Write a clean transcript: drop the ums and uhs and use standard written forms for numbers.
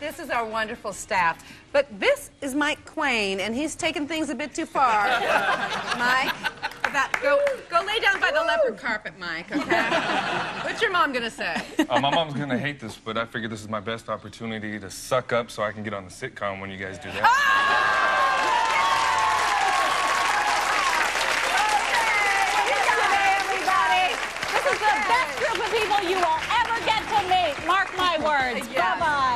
This is our wonderful staff. But this is Mike Quain, and he's taken things a bit too far. Mike, go lay down by the leopard carpet, Mike, okay? What's your mom gonna say? My mom's gonna hate this, but I figured this is my best opportunity to suck up so I can get on the sitcom when you guys do that. This is the best group of people you will ever get to meet. Mark my words. Bye-bye.